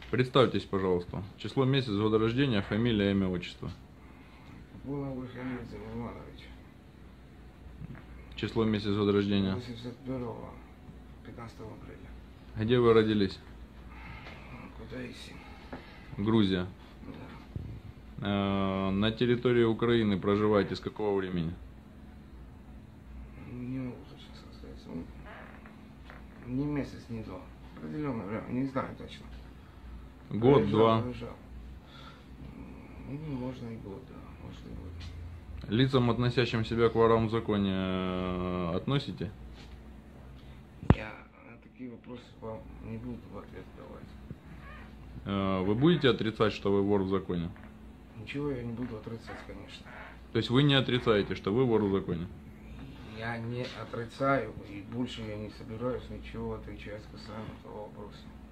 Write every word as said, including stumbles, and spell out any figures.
Представьтесь, пожалуйста. Число, месяц, года рождения, фамилия, имя, отчество. Было бы фамилия Иванович. Число, месяц, года рождения. восемьдесят первого, пятнадцатого апреля. Где вы родились? Кутаиси. Грузия. Да. Э, На территории Украины проживаете с какого времени? Не могу точно сказать. Ну, ни месяц, ни два. Определенное время, не знаю точно. Год, Проезжал, два. проезжал. Ну, можно и год, да, может и год. Лицам, относящим себя к ворам в законе, э, относите? Я на такие вопросы вам не буду в ответ давать. Э, Вы будете отрицать, что вы вор в законе? Ничего я не буду отрицать, конечно. То есть вы не отрицаете, что вы вор в законе? Я не отрицаю и больше я не собираюсь ничего отвечать касаемо этого вопроса.